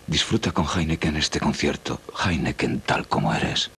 Disfruta con Heineken este concierto. Heineken tal como eres.